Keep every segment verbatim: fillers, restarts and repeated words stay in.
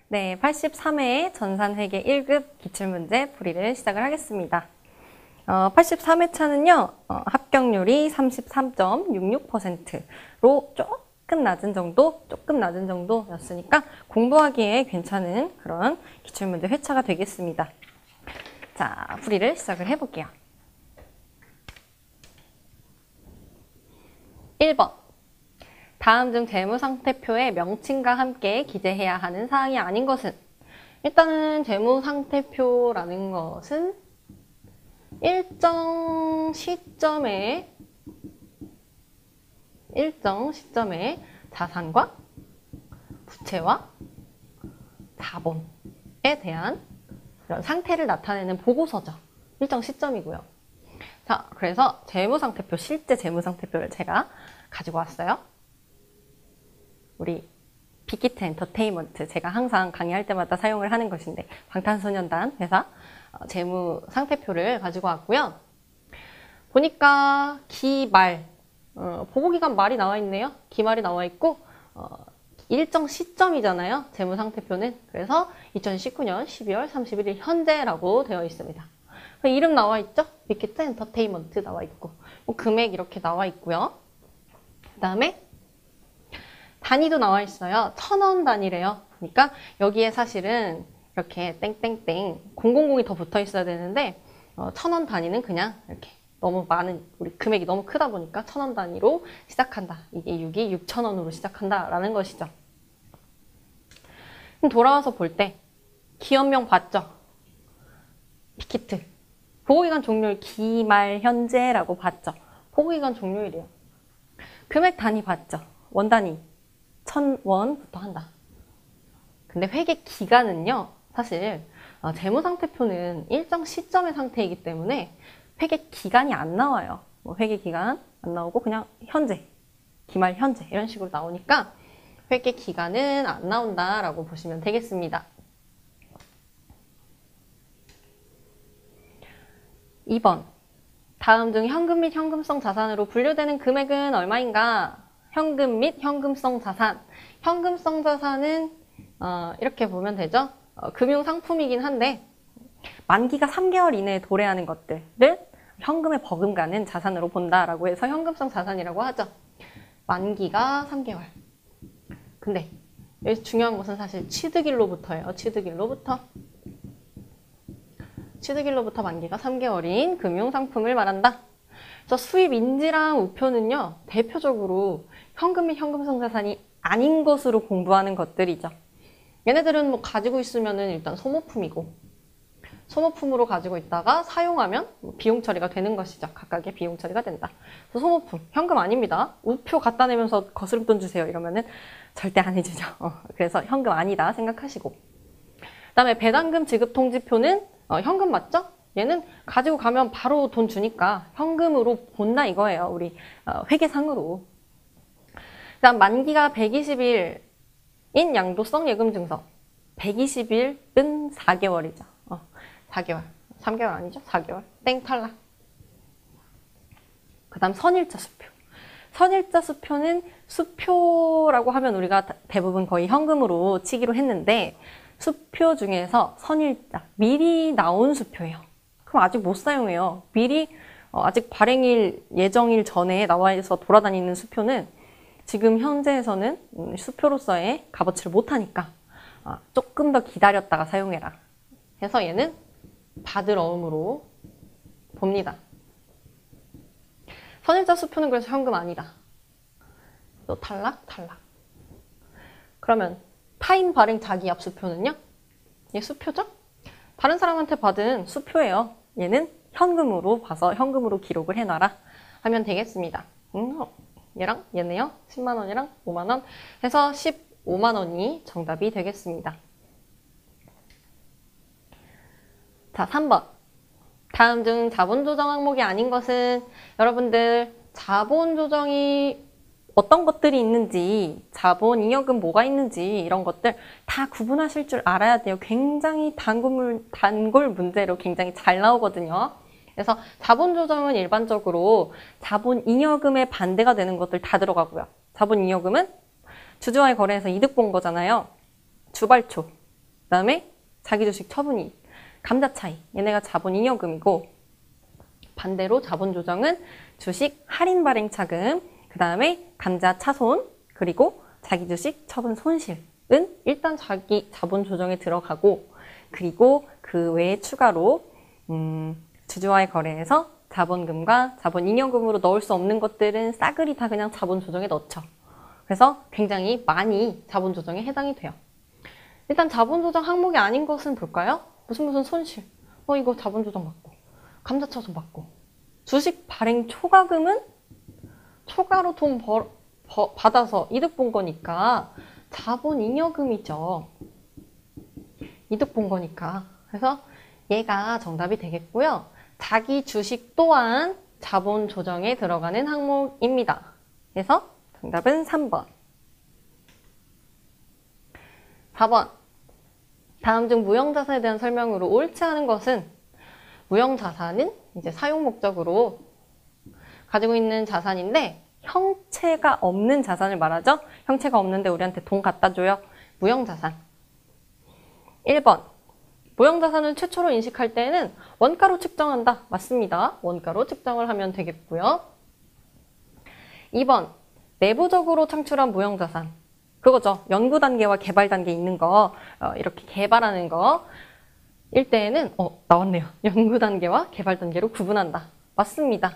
네, 팔십삼 회 전산회계 일 급 기출문제 풀이를 시작을 하겠습니다. 어, 팔십삼 회차는요, 어, 합격률이 삼십삼 점 육육 퍼센트로 조금 낮은 정도, 조금 낮은 정도였으니까 공부하기에 괜찮은 그런 기출문제 회차가 되겠습니다. 자, 풀이를 시작을 해볼게요. 일 번. 다음 중 재무상태표의 명칭과 함께 기재해야 하는 사항이 아닌 것은? 일단은 재무상태표라는 것은 일정 시점에 일정 시점에 자산과 부채와 자본에 대한 이런 상태를 나타내는 보고서죠. 일정 시점이고요. 자, 그래서 재무상태표, 실제 재무상태표를 제가 가지고 왔어요. 우리 빅히트 엔터테인먼트, 제가 항상 강의할 때마다 사용을 하는 것인데 방탄소년단 회사 재무 상태표를 가지고 왔고요. 보니까 기말, 어, 보고기간 말이 나와 있네요. 기말이 나와 있고 어, 일정 시점이잖아요. 재무 상태표는. 그래서 이천십구 년 십이월 삼십일 일 현재라고 되어 있습니다. 이름 나와 있죠? 빅히트 엔터테인먼트 나와 있고 뭐 금액 이렇게 나와 있고요. 그 다음에 단위도 나와 있어요. 천 원 단위래요. 그러니까 여기에 사실은 이렇게 땡땡땡 공공공이 더 붙어 있어야 되는데 어, 천 원 단위는 그냥 이렇게 너무 많은, 우리 금액이 너무 크다 보니까 천 원 단위로 시작한다. 이게 육이 육천 원으로 시작한다라는 것이죠. 그럼 돌아와서 볼 때 기업명 봤죠? 빅히트. 보고기간 종료일 기말 현재라고 봤죠? 보고기간 종료일이에요. 금액 단위 봤죠? 원 단위. 천 원부터 한다. 근데 회계 기간은요, 사실 어, 재무상태표는 일정 시점의 상태이기 때문에 회계 기간이 안 나와요. 뭐 회계 기간 안 나오고 그냥 현재, 기말 현재 이런 식으로 나오니까 회계 기간은 안 나온다라고 보시면 되겠습니다. 이 번. 다음 중 현금 및 현금성 자산으로 분류되는 금액은 얼마인가? 현금 및 현금성 자산. 현금성 자산은 어, 이렇게 보면 되죠. 어, 금융상품이긴 한데 만기가 삼 개월 이내에 도래하는 것들을 현금에 버금가는 자산으로 본다라고 해서 현금성 자산이라고 하죠. 만기가 삼 개월. 근데 여기서 중요한 것은 사실 취득일로부터예요. 취득일로부터. 취득일로부터 만기가 삼 개월인 금융상품을 말한다. 그래서 수입 인지랑 우표는요, 대표적으로 현금 및 현금성 자산이 아닌 것으로 공부하는 것들이죠. 얘네들은 뭐 가지고 있으면은 일단 소모품이고, 소모품으로 가지고 있다가 사용하면 비용 처리가 되는 것이죠. 각각의 비용 처리가 된다. 그래서 소모품, 현금 아닙니다. 우표 갖다 내면서 거스름돈 주세요 이러면은 절대 안 해주죠. 어, 그래서 현금 아니다 생각하시고. 그 다음에 배당금 지급 통지표는 어, 현금 맞죠? 얘는 가지고 가면 바로 돈 주니까 현금으로 본다 이거예요. 우리 어, 회계상으로. 그 다음 만기가 백이십 일인 양도성 예금 증서. 백이십 일은 사 개월이죠. 어, 사 개월. 삼 개월 아니죠? 사 개월. 땡 탈락. 그 다음 선일자 수표. 선일자 수표는 수표라고 하면 우리가 대부분 거의 현금으로 치기로 했는데 수표 중에서 선일자, 미리 나온 수표예요. 그럼 아직 못 사용해요. 미리 어, 아직 발행일 예정일 전에 나와 있어 돌아다니는 수표는 지금 현재에서는 음, 수표로서의 값어치를 못하니까 어, 조금 더 기다렸다가 사용해라. 해서 얘는 받을 어음으로 봅니다. 선일자 수표는 그래서 현금 아니다. 또 탈락, 탈락. 그러면 타인 발행 자기압 수표는요? 얘 수표죠? 다른 사람한테 받은 수표예요. 얘는 현금으로 봐서 현금으로 기록을 해놔라 하면 되겠습니다. 음, 얘랑 얘네요. 십만 원이랑 오만 원 해서 십오만 원이 정답이 되겠습니다. 자, 삼 번. 다음 중 자본조정 항목이 아닌 것은? 여러분들 자본조정이 어떤 것들이 있는지, 자본, 잉여금 뭐가 있는지 이런 것들 다 구분하실 줄 알아야 돼요. 굉장히 단골, 단골 문제로 굉장히 잘 나오거든요. 그래서 자본 조정은 일반적으로 자본 잉여금의 반대가 되는 것들 다 들어가고요. 자본 잉여금은 주주와의 거래에서 이득 본 거잖아요. 주발초. 그 다음에 자기주식 처분이익, 감자 차이, 얘네가 자본잉여금이고, 반대로 자본조정은 주식 할인 발행 차금, 그 다음에 감자 차손, 그리고 자기주식 처분 손실은 일단 자기 자본조정에 들어가고, 그리고 그 외에 추가로 음, 주주와의 거래에서 자본금과 자본잉여금으로 넣을 수 없는 것들은 싸그리 다 그냥 자본조정에 넣죠. 그래서 굉장히 많이 자본조정에 해당이 돼요. 일단 자본조정 항목이 아닌 것은 볼까요? 무슨 무슨 손실. 어 이거 자본조정 받고. 감자차손 받고. 주식 발행 초과금은 초과로 돈 벌, 버, 받아서 이득 본 거니까 자본잉여금이죠. 이득 본 거니까. 그래서 얘가 정답이 되겠고요. 자기 주식 또한 자본 조정에 들어가는 항목입니다. 그래서 정답은 삼 번. 사 번. 다음 중 무형자산에 대한 설명으로 옳지 않은 것은, 무형자산은 이제 사용 목적으로 가지고 있는 자산인데 형체가 없는 자산을 말하죠. 형체가 없는데 우리한테 돈 갖다 줘요. 무형자산. 일 번. 무형자산을 최초로 인식할 때에는 원가로 측정한다. 맞습니다. 원가로 측정을 하면 되겠고요. 이 번. 내부적으로 창출한 무형자산. 그거죠. 연구 단계와 개발 단계 있는 거, 어, 이렇게 개발하는 거. 일 때에는, 어, 나왔네요. 연구 단계와 개발 단계로 구분한다. 맞습니다.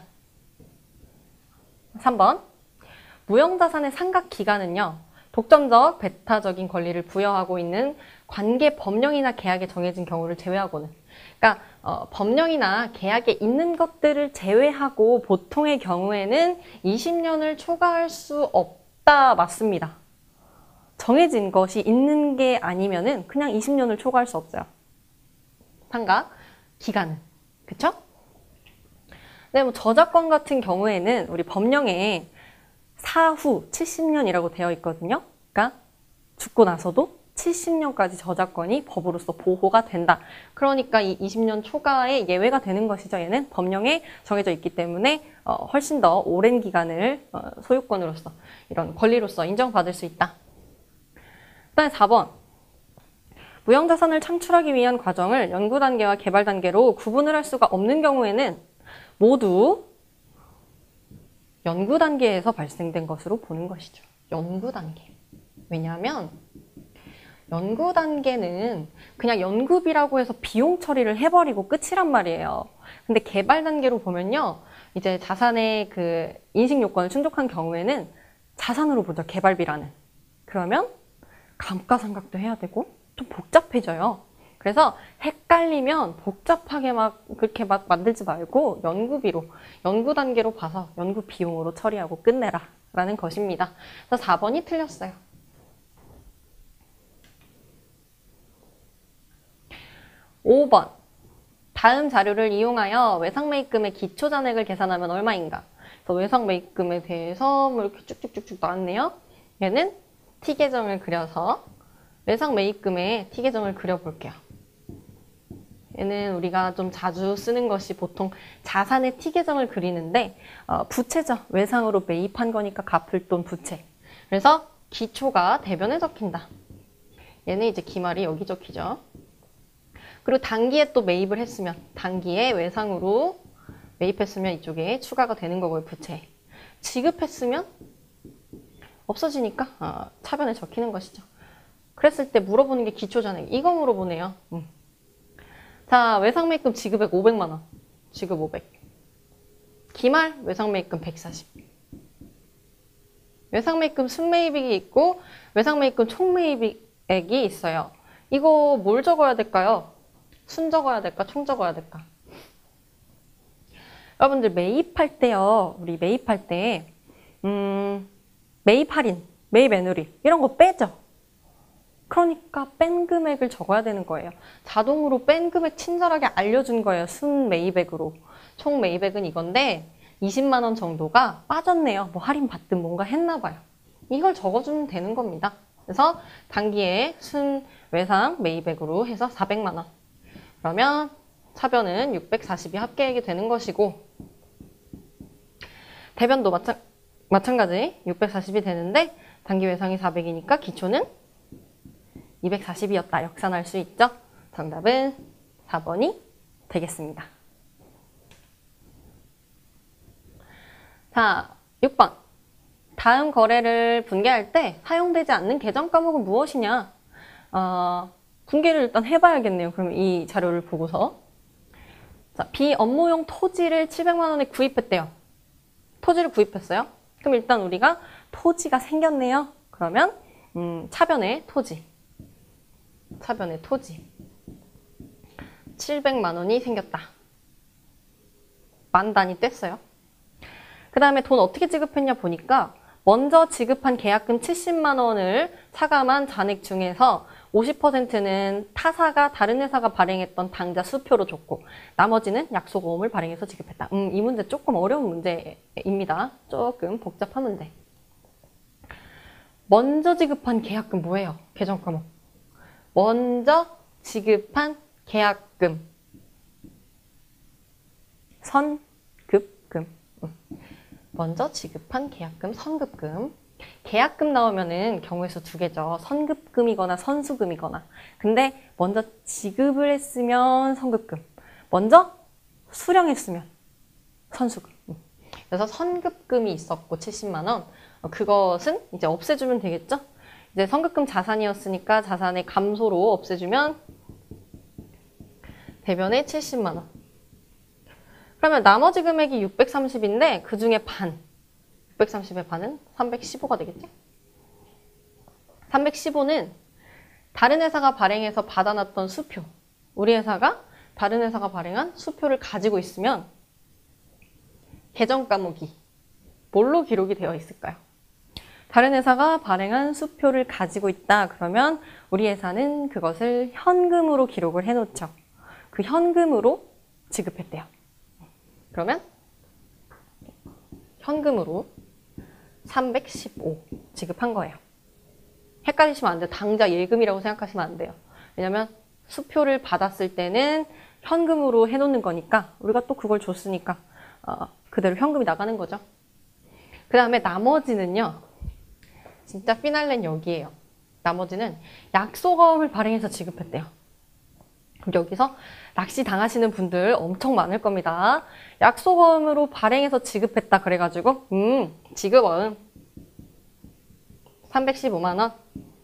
삼 번. 무형자산의 상각 기간은요, 독점적, 배타적인 권리를 부여하고 있는 관계 법령이나 계약에 정해진 경우를 제외하고는, 그러니까 어, 법령이나 계약에 있는 것들을 제외하고 보통의 경우에는 이십 년을 초과할 수 없다. 맞습니다. 정해진 것이 있는 게 아니면은 그냥 이십 년을 초과할 수 없어요. 상각 기간은. 그쵸? 네, 뭐 저작권 같은 경우에는 우리 법령에 사후 칠십 년이라고 되어 있거든요. 그러니까 죽고 나서도 칠십 년까지 저작권이 법으로서 보호가 된다. 그러니까 이 이십 년 초과의 예외가 되는 것이죠. 얘는 법령에 정해져 있기 때문에 어, 훨씬 더 오랜 기간을 어, 소유권으로서, 이런 권리로서 인정받을 수 있다. 그 다음에 사 번. 무형자산을 창출하기 위한 과정을 연구 단계와 개발 단계로 구분을 할 수가 없는 경우에는 모두 연구 단계에서 발생된 것으로 보는 것이죠. 연구 단계. 왜냐하면 연구 단계는 그냥 연구비라고 해서 비용 처리를 해버리고 끝이란 말이에요. 근데 개발 단계로 보면요, 이제 자산의 그 인식 요건을 충족한 경우에는 자산으로 보죠. 개발비라는. 그러면 감가상각도 해야 되고 좀 복잡해져요. 그래서 헷갈리면 복잡하게 막 그렇게 막 만들지 말고 연구비로, 연구 단계로 봐서 연구 비용으로 처리하고 끝내라 라는 것입니다. 그래서 사 번이 틀렸어요. 오 번. 다음 자료를 이용하여 외상매입금의 기초잔액을 계산하면 얼마인가? 그래서 외상매입금에 대해서 뭐 이렇게 쭉쭉쭉쭉 나왔네요. 얘는 T계정을 그려서 외상매입금의 T계정을 그려볼게요. 얘는 우리가 좀 자주 쓰는 것이 보통 자산의 T계정을 그리는데 어, 부채죠. 외상으로 매입한 거니까 갚을 돈 부채. 그래서 기초가 대변에 적힌다. 얘는 이제 기말이 여기 적히죠. 그리고 단기에 또 매입을 했으면, 단기에 외상으로 매입했으면 이쪽에 추가가 되는 거고요. 부채. 지급했으면 없어지니까 어, 차변에 적히는 것이죠. 그랬을 때 물어보는 게 기초잔액. 이거 물어보네요. 음. 자, 외상매입금 지급액 오백만 원. 지급 오백. 기말 외상매입금 백사십. 외상매입금 순매입액이 있고 외상매입금 총매입액이 있어요. 이거 뭘 적어야 될까요? 순 적어야 될까? 총 적어야 될까? 여러분들 매입할 때요. 우리 매입할 때 음, 매입 할인, 매입 애누리 이런 거 빼죠. 그러니까 뺀 금액을 적어야 되는 거예요. 자동으로 뺀 금액 친절하게 알려준 거예요. 순 매입액으로. 총 매입액은 이건데 이십만 원 정도가 빠졌네요. 뭐 할인 받든 뭔가 했나 봐요. 이걸 적어주면 되는 겁니다. 그래서 단기에 순 외상 매입액으로 해서 사백만 원. 그러면 차변은 육백사십이 합계액이 되는 것이고 대변도 마찬, 마찬가지 육백사십이 되는데 단기 외상이 사백이니까 기초는 이백사십이었다. 역산할 수 있죠? 정답은 사 번이 되겠습니다. 자, 육 번. 다음 거래를 분개할 때 사용되지 않는 계정 과목은 무엇이냐? 어, 분개를 일단 해봐야겠네요. 그럼 이 자료를 보고서. 자, 비업무용 토지를 칠백만 원에 구입했대요. 토지를 구입했어요. 그럼 일단 우리가 토지가 생겼네요. 그러면 음, 차변의 토지. 차변의 토지. 칠백만 원이 생겼다. 만 단위 뗐어요. 그 다음에 돈 어떻게 지급했냐 보니까 먼저 지급한 계약금 칠십만 원을 차감한 잔액 중에서 오십 퍼센트는 타사가 다른 회사가 발행했던 당좌 수표로 줬고 나머지는 약속어음을 발행해서 지급했다. 음, 이 문제 조금 어려운 문제입니다. 조금 복잡한 문제. 먼저 지급한 계약금 뭐예요? 계정 과목. 먼저 지급한 계약금. 선급금. 먼저 지급한 계약금, 선급금. 계약금 나오면은 경우의 수 두 개죠. 선급금이거나 선수금이거나. 근데 먼저 지급을 했으면 선급금. 먼저 수령했으면 선수금. 그래서 선급금이 있었고 칠십만 원. 그것은 이제 없애주면 되겠죠? 이제 선급금 자산이었으니까 자산의 감소로 없애주면 대변에 칠십만 원. 그러면 나머지 금액이 육백삼십인데 그 중에 반. 육백삼십의 반은 삼백십오가 되겠죠? 삼백십오는 다른 회사가 발행해서 받아놨던 수표. 우리 회사가 다른 회사가 발행한 수표를 가지고 있으면 계정 과목이 뭘로 기록이 되어 있을까요? 다른 회사가 발행한 수표를 가지고 있다. 그러면 우리 회사는 그것을 현금으로 기록을 해놓죠. 그 현금으로 지급했대요. 그러면 현금으로 삼백십오 지급한 거예요. 헷갈리시면 안 돼요. 당좌 예금이라고 생각하시면 안 돼요. 왜냐면 수표를 받았을 때는 현금으로 해놓는 거니까 우리가 또 그걸 줬으니까 어, 그대로 현금이 나가는 거죠. 그 다음에 나머지는요. 진짜 피날레는 여기에요. 나머지는 약속어음을 발행해서 지급했대요. 여기서 낚시 당하시는 분들 엄청 많을 겁니다. 약속어음으로 발행해서 지급했다 그래가지고 음 지급어음 삼백십오만 원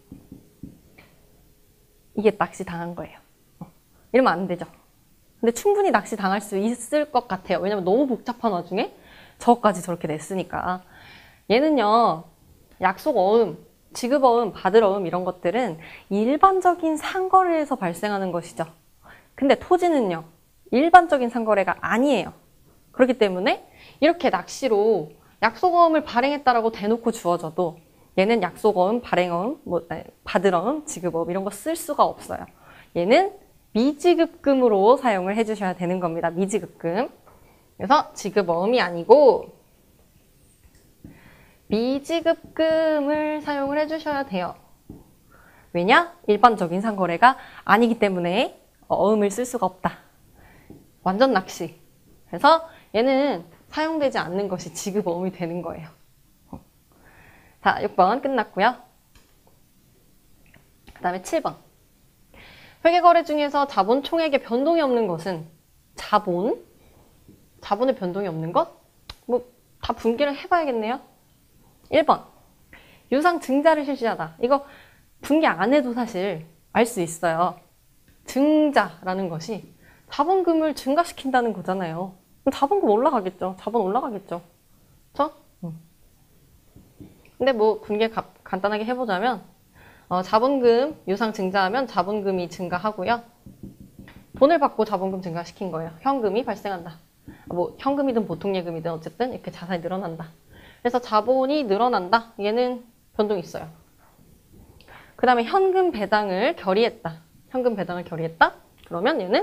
이게 낚시 당한 거예요. 이러면 안 되죠. 근데 충분히 낚시 당할 수 있을 것 같아요. 왜냐면 너무 복잡한 와중에 저것까지 저렇게 냈으니까. 얘는요. 약속어음, 지급어음, 받을어음 이런 것들은 일반적인 상거래에서 발생하는 것이죠. 근데 토지는요. 일반적인 상거래가 아니에요. 그렇기 때문에 이렇게 낚시로 약속어음을 발행했다라고 대놓고 주어져도 얘는 약속어음, 발행어음, 뭐, 받을어음, 지급어음 이런 거 쓸 수가 없어요. 얘는 미지급금으로 사용을 해주셔야 되는 겁니다. 미지급금. 그래서 지급어음이 아니고 미지급금을 사용을 해주셔야 돼요. 왜냐? 일반적인 상거래가 아니기 때문에 어음을 쓸 수가 없다. 완전 낚시. 그래서 얘는 사용되지 않는 것이 지급어음이 되는 거예요. 자, 육 번 끝났고요. 그 다음에 칠 번. 회계거래 중에서 자본 총액에 변동이 없는 것은 자본? 자본에 변동이 없는 것? 뭐 다 분개를 해봐야겠네요. 일 번. 유상 증자를 실시하다. 이거 분개 안 해도 사실 알 수 있어요. 증자라는 것이 자본금을 증가시킨다는 거잖아요. 그럼 자본금 올라가겠죠. 자본 올라가겠죠. 그렇죠? 음. 근데 뭐 분개 가, 간단하게 해보자면 어, 자본금 유상 증자하면 자본금이 증가하고요. 돈을 받고 자본금 증가시킨 거예요. 현금이 발생한다. 뭐 현금이든 보통예금이든 어쨌든 이렇게 자산이 늘어난다. 그래서 자본이 늘어난다. 얘는 변동이 있어요. 그 다음에 현금 배당을 결의했다. 현금 배당을 결의했다. 그러면 얘는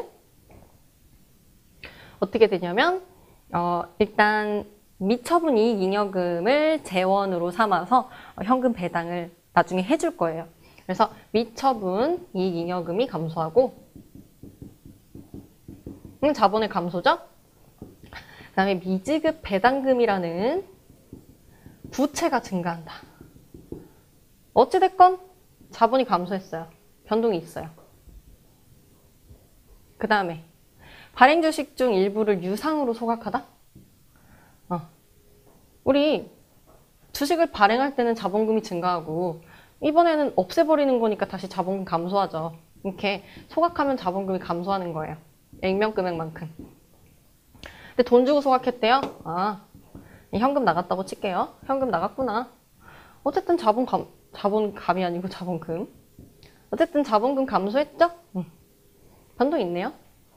어떻게 되냐면 어, 일단 미처분 이익 잉여금을 재원으로 삼아서 어, 현금 배당을 나중에 해줄 거예요. 그래서 미처분 이익 잉여금이 감소하고 음, 자본의 감소죠. 그 다음에 미지급 배당금이라는 부채가 증가한다. 어찌됐건 자본이 감소했어요. 변동이 있어요. 그 다음에 발행 주식 중 일부를 유상으로 소각하다? 어. 우리 주식을 발행할 때는 자본금이 증가하고 이번에는 없애버리는 거니까 다시 자본금 감소하죠. 이렇게 소각하면 자본금이 감소하는 거예요. 액면 금액만큼. 근데 돈 주고 소각했대요? 아, 현금 나갔다고 칠게요. 현금 나갔구나. 어쨌든 자본감, 자본감이 아니고 자본금. 어쨌든 자본금 감소했죠? 응. 변동 있네요.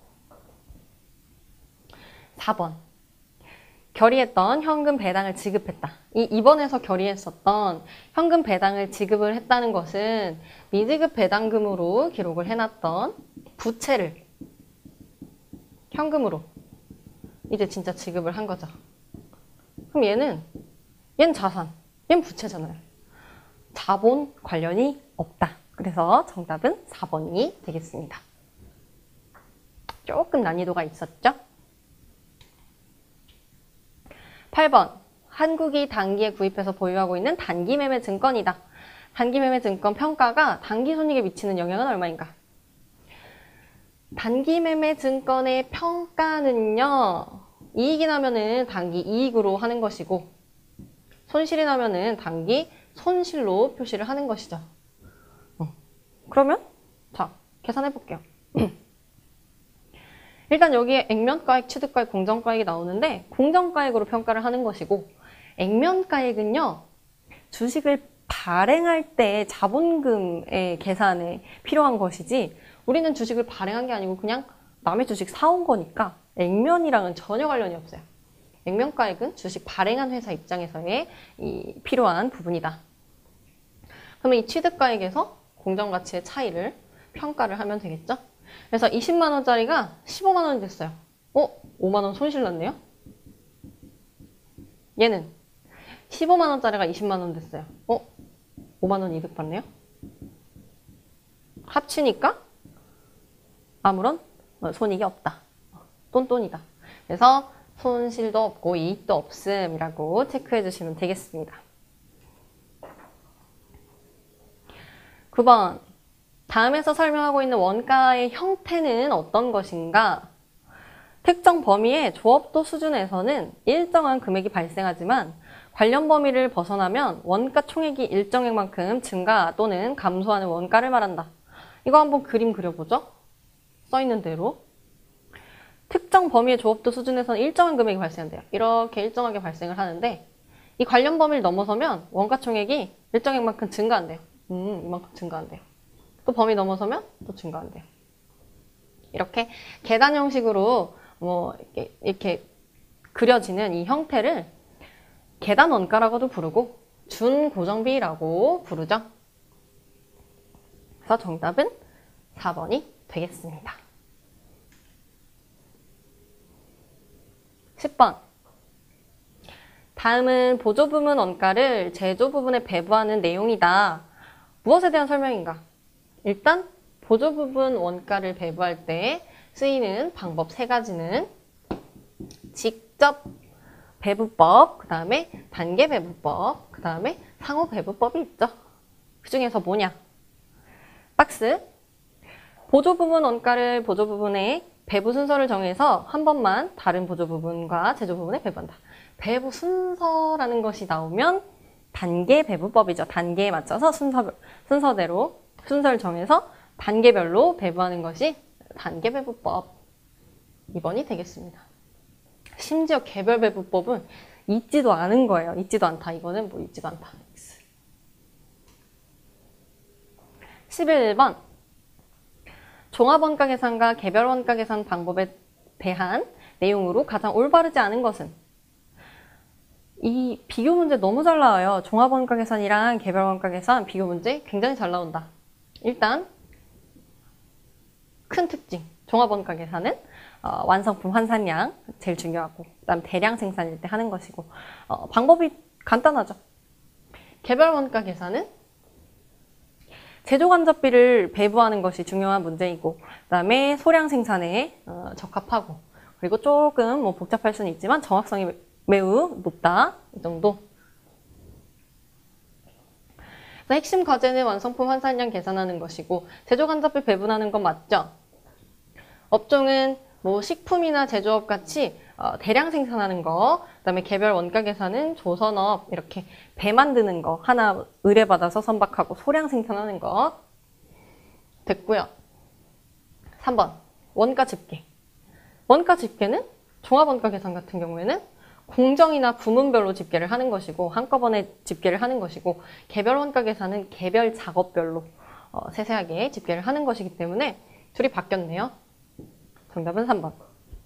사 번. 결의했던 현금 배당을 지급했다. 이 이번에서 결의했었던 현금 배당을 지급을 했다는 것은 미지급 배당금으로 기록을 해놨던 부채를 현금으로 이제 진짜 지급을 한 거죠. 그럼 얘는 얘는 자산, 얘는 부채잖아요. 자본 관련이 없다. 그래서 정답은 사 번이 되겠습니다. 조금 난이도가 있었죠? 팔 번. 한국이 단기에 구입해서 보유하고 있는 단기 매매 증권이다. 단기 매매 증권 평가가 단기 손익에 미치는 영향은 얼마인가? 단기 매매 증권의 평가는요, 이익이 나면은 단기 이익으로 하는 것이고, 손실이 나면은 단기 손실로 표시를 하는 것이죠. 어. 그러면, 자, 계산해 볼게요. 일단 여기에 액면가액, 취득가액, 공정가액이 나오는데 공정가액으로 평가를 하는 것이고 액면가액은요. 주식을 발행할 때 자본금의 계산에 필요한 것이지 우리는 주식을 발행한 게 아니고 그냥 남의 주식 사온 거니까 액면이랑은 전혀 관련이 없어요. 액면가액은 주식 발행한 회사 입장에서의 이 필요한 부분이다. 그러면 이 취득가액에서 공정가치의 차이를 평가를 하면 되겠죠? 그래서 이십만 원짜리가 십오만 원이 됐어요. 어? 오만 원 손실 났네요? 얘는 십오만 원짜리가 이십만 원 됐어요. 어? 오만 원 이득 받네요? 합치니까 아무런 손익이 없다. 똔똔이다. 그래서 손실도 없고 이익도 없음이라고 체크해 주시면 되겠습니다. 구 번. 다음에서 설명하고 있는 원가의 형태는 어떤 것인가? 특정 범위의 조업도 수준에서는 일정한 금액이 발생하지만 관련 범위를 벗어나면 원가 총액이 일정액만큼 증가 또는 감소하는 원가를 말한다. 이거 한번 그림 그려보죠. 써있는 대로. 특정 범위의 조업도 수준에서는 일정한 금액이 발생한대요. 이렇게 일정하게 발생을 하는데 이 관련 범위를 넘어서면 원가 총액이 일정액만큼 증가한대요. 음, 이만큼 증가한대요. 또 범위 넘어서면 또 증가한대요. 이렇게 계단 형식으로 뭐 이렇게, 이렇게 그려지는 이 형태를 계단 원가라고도 부르고 준고정비라고 부르죠. 그래서 정답은 사 번이 되겠습니다. 십 번. 다음은 보조 부문 원가를 제조 부분에 배부하는 내용이다. 무엇에 대한 설명인가? 일단 보조 부분 원가를 배부할 때 쓰이는 방법 세 가지는 직접 배부법, 그 다음에 단계 배부법, 그 다음에 상호 배부법이 있죠. 그 중에서 뭐냐? 박스. 보조 부분 원가를 보조 부분의 배부 순서를 정해서 한 번만 다른 보조 부분과 제조 부분에 배부한다. 배부 순서라는 것이 나오면 단계 배부법이죠. 단계에 맞춰서 순서, 순서대로 순서를 정해서 단계별로 배부하는 것이 단계 배부법 이 번이 되겠습니다. 심지어 개별 배부법은 있지도 않은 거예요. 있지도 않다. 이거는 뭐 있지도 않다. 십일 번. 종합원가 계산과 개별 원가 계산 방법에 대한 내용으로 가장 올바르지 않은 것은? 이 비교 문제 너무 잘 나와요. 종합원가 계산이랑 개별 원가 계산 비교 문제 굉장히 잘 나온다. 일단 큰 특징. 종합원가 계산은 어, 완성품 환산량 제일 중요하고 그다음 대량 생산일 때 하는 것이고 어, 방법이 간단하죠. 개별 원가 계산은 제조간접비를 배부하는 것이 중요한 문제이고 그 다음에 소량 생산에 어, 적합하고 그리고 조금 뭐 복잡할 수는 있지만 정확성이 매우 높다. 이 정도. 그래서 핵심 과제는 완성품 환산량 계산하는 것이고 제조간접비 배분하는 건 맞죠? 업종은 뭐 식품이나 제조업 같이 어, 대량 생산하는 거, 그다음에 개별 원가 계산은 조선업 이렇게 배 만드는 거 하나 의뢰받아서 선박하고 소량 생산하는 거 됐고요. 삼 번 원가 집계. 원가 집계는 종합원가 계산 같은 경우에는 공정이나 부문별로 집계를 하는 것이고 한꺼번에 집계를 하는 것이고 개별 원가 계산은 개별 작업별로 어, 세세하게 집계를 하는 것이기 때문에 둘이 바뀌었네요. 정답은 삼 번.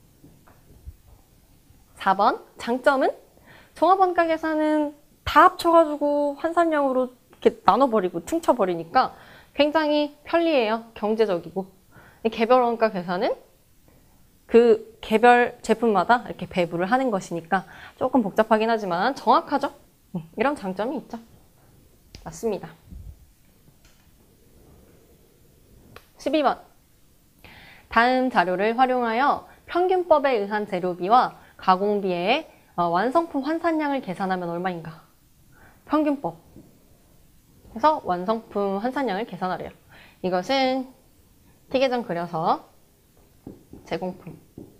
사 번 장점은 종합원가 계산은 다 합쳐가지고 환산량으로 이렇게 나눠버리고 퉁쳐버리니까 굉장히 편리해요. 경제적이고. 개별 원가 계산은 그 개별 제품마다 이렇게 배부를 하는 것이니까 조금 복잡하긴 하지만 정확하죠? 이런 장점이 있죠. 맞습니다. 십이 번. 다음 자료를 활용하여 평균법에 의한 재료비와 가공비의 완성품 환산량을 계산하면 얼마인가? 평균법. 그래서 완성품 환산량을 계산하래요. 이것은 티계정 그려서 제공품.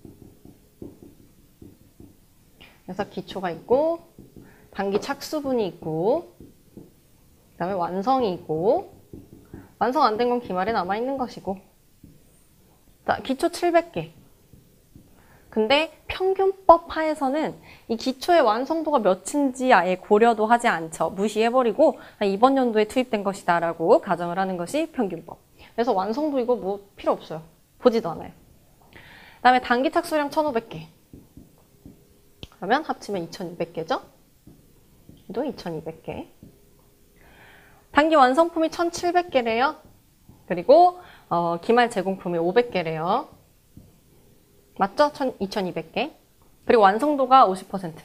그래서 기초가 있고 단기 착수분이 있고 그 다음에 완성이 있고 완성 안 된 건 기말에 남아있는 것이고 자, 기초 칠백 개. 근데 평균법 하에서는 이 기초의 완성도가 몇인지 아예 고려도 하지 않죠. 무시해버리고 이번 연도에 투입된 것이다 라고 가정을 하는 것이 평균법. 그래서 완성도 이거 뭐 필요 없어요. 보지도 않아요. 그 다음에 단기 착수량 천오백 개. 그러면 합치면 이천이백 개죠? 또 이천이백 개. 단기 완성품이 천칠백 개래요. 그리고 어, 기말 제공품이 오백 개래요. 맞죠? 이천이백 개. 그리고 완성도가 오십 퍼센트.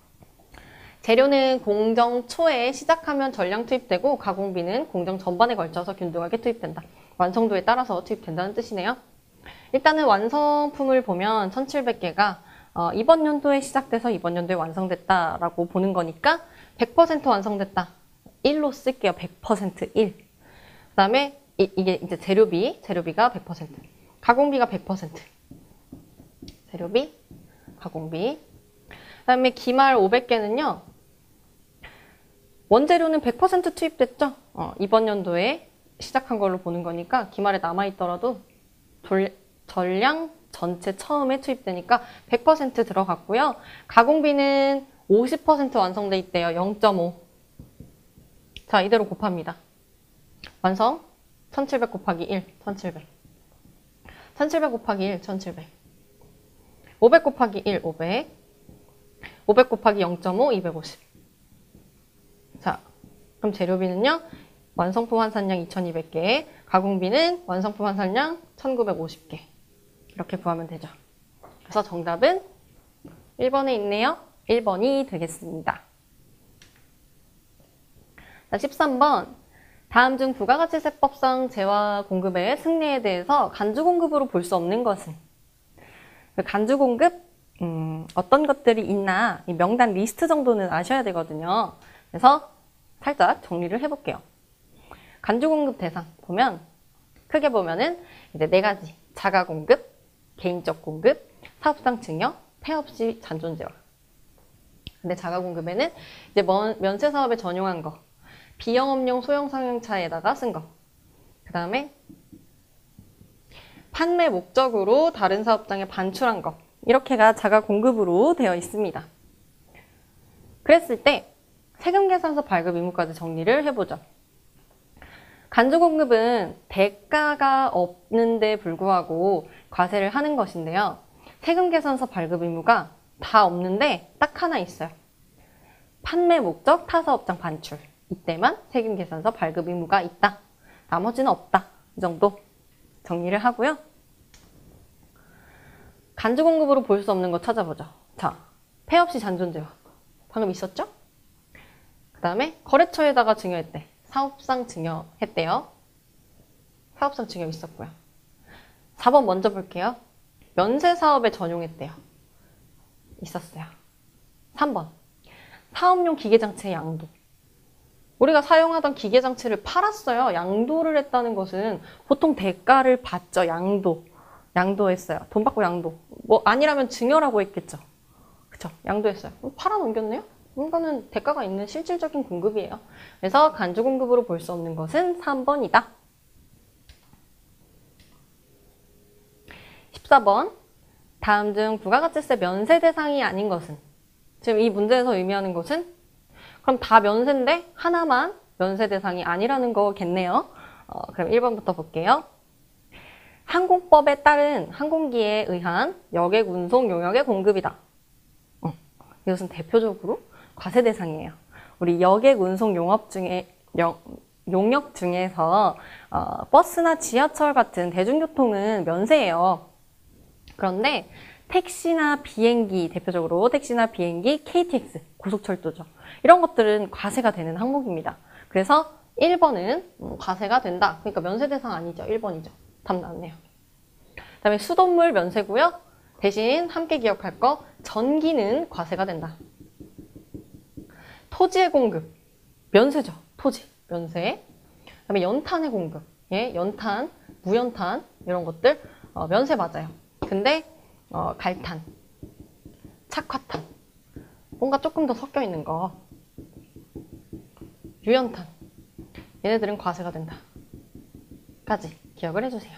재료는 공정 초에 시작하면 전량 투입되고 가공비는 공정 전반에 걸쳐서 균등하게 투입된다. 완성도에 따라서 투입된다는 뜻이네요. 일단은 완성품을 보면 천칠백 개가 어, 이번 연도에 시작돼서 이번 연도에 완성됐다라고 보는 거니까 백 퍼센트 완성됐다. 일로 쓸게요. 백 퍼센트 일. 그 다음에 이, 이게 이제 재료비, 재료비가 백 퍼센트. 가공비가 백 퍼센트. 재료비, 가공비. 그 다음에 기말 오백 개는요. 원재료는 백 퍼센트 투입됐죠? 어, 이번 연도에 시작한 걸로 보는 거니까 기말에 남아있더라도 돌, 전량 전체 처음에 투입되니까 백 퍼센트 들어갔고요. 가공비는 오십 퍼센트 완성돼 있대요. 영 점 오. 자, 이대로 곱합니다. 완성 천칠백 곱하기 일, 천칠백. 천칠백 곱하기 일, 천칠백. 오백 곱하기 일, 오백. 오백 곱하기 영 점 오, 이백오십. 자, 그럼 재료비는요. 완성품 환산량 이천이백 개, 가공비는 완성품 환산량 천구백오십 개. 이렇게 구하면 되죠. 그래서 정답은 일 번에 있네요. 일 번이 되겠습니다. 자, 십삼 번. 다음 중 부가가치세법상 재화 공급의 승례에 대해서 간주 공급으로 볼 수 없는 것은? 간주 공급, 음, 어떤 것들이 있나 이 명단 리스트 정도는 아셔야 되거든요. 그래서 살짝 정리를 해볼게요. 간주 공급 대상 보면 크게 보면은 이제 네 가지 자가 공급, 개인적 공급, 사업상 증여, 폐업 시 잔존 재화. 근데 자가 공급에는 이제 면세 사업에 전용한 거, 비영업용 소형 상용차에다가 쓴 거, 그 다음에 판매 목적으로 다른 사업장에 반출한 거, 이렇게가 자가 공급으로 되어 있습니다. 그랬을 때 세금계산서 발급 의무까지 정리를 해보죠. 간주 공급은 대가가 없는데 불구하고 과세를 하는 것인데요. 세금계산서 발급 의무가 다 없는데 딱 하나 있어요. 판매 목적 타사업장 반출. 이때만 세금계산서 발급 의무가 있다. 나머지는 없다. 이 정도 정리를 하고요. 간주 공급으로 볼 수 없는 거 찾아보죠. 자, 폐업 시 잔존 재화. 방금 있었죠? 그 다음에 거래처에다가 증여했대. 사업상 증여했대요. 사업상 증여 있었고요. 사 번 먼저 볼게요. 면세 사업에 전용했대요. 있었어요. 삼 번 사업용 기계장치의 양도. 우리가 사용하던 기계 장치를 팔았어요. 양도를 했다는 것은 보통 대가를 받죠. 양도. 양도했어요. 돈 받고 양도. 뭐 아니라면 증여라고 했겠죠. 그쵸? 양도했어요. 팔아 넘겼네요? 이거는 대가가 있는 실질적인 공급이에요. 그래서 간주 공급으로 볼 수 없는 것은 삼 번이다. 십사 번. 다음 중 부가가치세 면세 대상이 아닌 것은? 지금 이 문제에서 의미하는 것은? 그럼 다 면세인데 하나만 면세 대상이 아니라는 거겠네요. 어, 그럼 일 번부터 볼게요. 항공법에 따른 항공기에 의한 여객 운송 용역의 공급이다. 어, 이것은 대표적으로 과세 대상이에요. 우리 여객 운송 용업 중에 영, 용역 중에서 어, 버스나 지하철 같은 대중교통은 면세예요. 그런데 택시나 비행기, 대표적으로 택시나 비행기, 케이티엑스, 고속철도죠. 이런 것들은 과세가 되는 항목입니다. 그래서 일 번은 과세가 된다. 그러니까 면세 대상 아니죠. 일 번이죠. 답 나왔네요. 그 다음에 수돗물 면세고요. 대신 함께 기억할 거 전기는 과세가 된다. 토지의 공급, 면세죠. 토지, 면세. 그 다음에 연탄의 공급, 예, 연탄, 무연탄 이런 것들 어, 면세 맞아요. 근데 어, 갈탄, 착화탄, 뭔가 조금 더 섞여 있는 거, 유연탄, 얘네들은 과세가 된다. 까지 기억을 해주세요.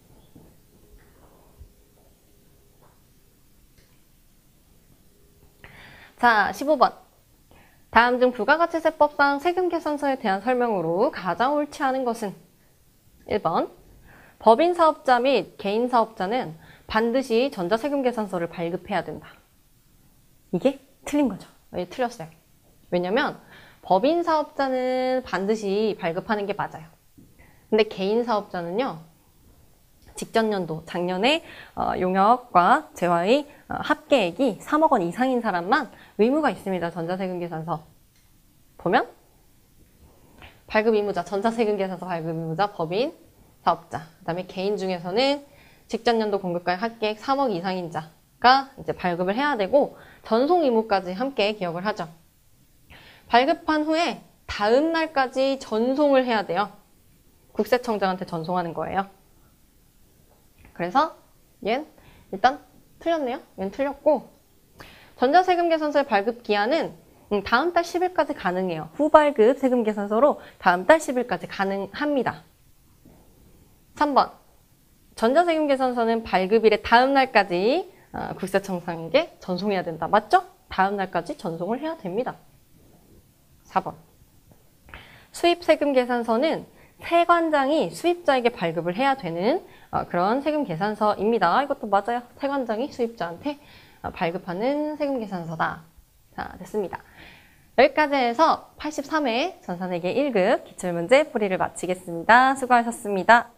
자, 십오 번. 다음 중 부가가치세법상 세금계산서에 대한 설명으로 가장 옳지 않은 것은? 일 번. 법인 사업자 및 개인 사업자는 반드시 전자세금계산서를 발급해야 된다. 이게 틀린 거죠. 예, 틀렸어요. 왜냐면 법인 사업자는 반드시 발급하는 게 맞아요. 근데 개인 사업자는요. 직전 연도, 작년에 어, 용역과 재화의 어, 합계액이 삼억 원 이상인 사람만 의무가 있습니다. 전자세금계산서. 보면 발급 의무자, 전자세금계산서 발급 의무자, 법인 사업자. 그 다음에 개인 중에서는 직전 연도 공급가액 합계액 삼억 이상인 자가 이제 발급을 해야 되고 전송 의무까지 함께 기억을 하죠. 발급한 후에 다음 날까지 전송을 해야 돼요. 국세청장한테 전송하는 거예요. 그래서 얘는 일단 틀렸네요. 얘는 틀렸고 전자세금계산서의 발급 기한은 다음 달 십 일까지 가능해요. 후발급 세금계산서로 다음 달 십 일까지 가능합니다. 삼 번. 전자세금계산서는 발급일의 다음 날까지 국세청장에게 전송해야 된다. 맞죠? 다음 날까지 전송을 해야 됩니다. 사 번. 수입세금계산서는 세관장이 수입자에게 발급을 해야 되는 그런 세금계산서입니다. 이것도 맞아요. 세관장이 수입자한테 발급하는 세금계산서다. 자, 됐습니다. 여기까지 해서 팔십삼 회 전산회계 일 급 기출문제 풀이를 마치겠습니다. 수고하셨습니다.